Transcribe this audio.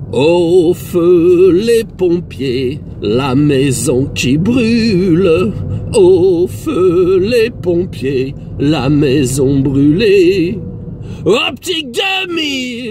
Au feu les pompiers, la maison qui brûle. Au feu les pompiers, la maison brûlée. Oh petit Gummy,